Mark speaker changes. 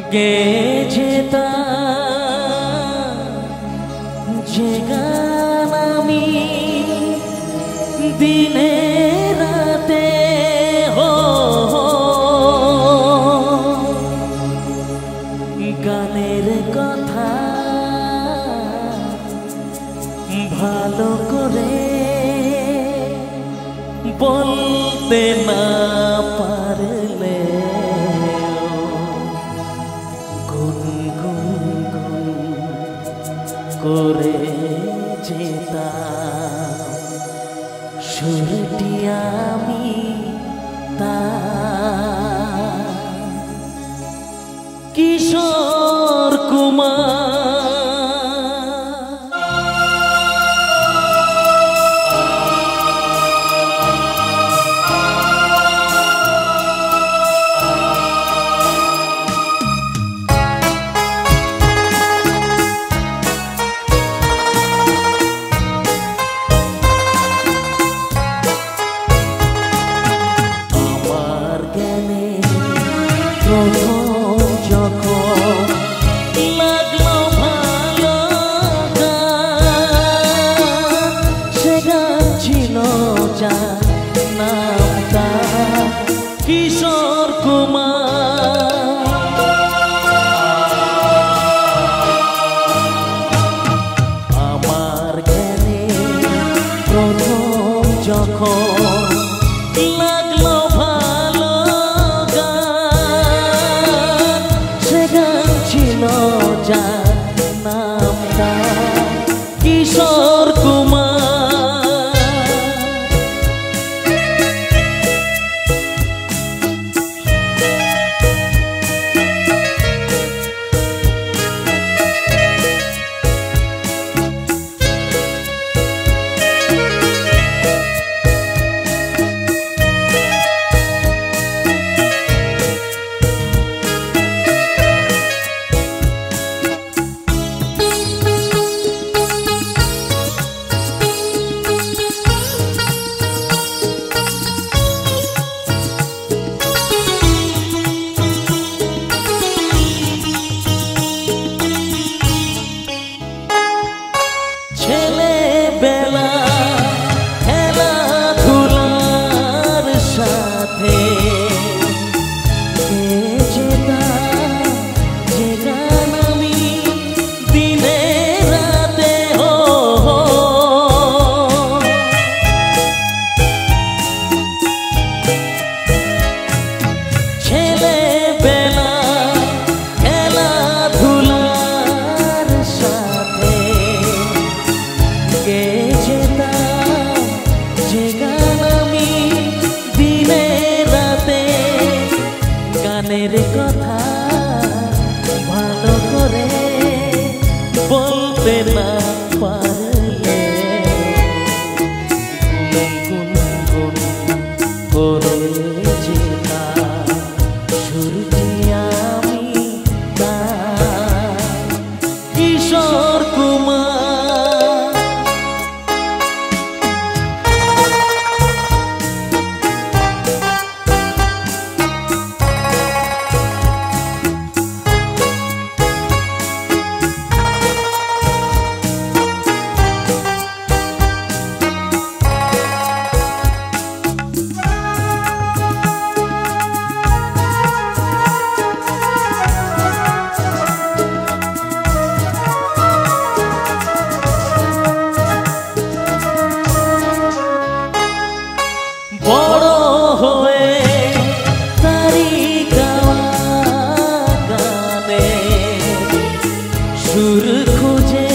Speaker 1: গে যেতা যে গান আমি দিনে রাতে গানের কথা ভালো করে বলতে না পারলে গুনগুন করে যেতাম সুরটি আমি তার কিশোর কুমার। যখন লাগলো ভালো গান, সে গান ছিল যা নামটা কিশোর কুমার। আমার জ্ঞানে প্রথম যখন লাগলো ভালো গান, সে গান ছিল যা নামটা কিশোর কুমার। ছেলেবেলা খেলাধুলার সাথে গে যেতাম যে গান আমি দিনে রাতে ছেলেবেলা খেলাধুলার সাথে গে যেতাম যে গান আমি দিনে রাতে। গানের কথা ভালো করে বলতে না পারলে গুনগুন করে যেতাম সুরটি আমি তার কিশোর কুমার। বড় হয়ে তারি গাওয়া গানে সুর খুঁজে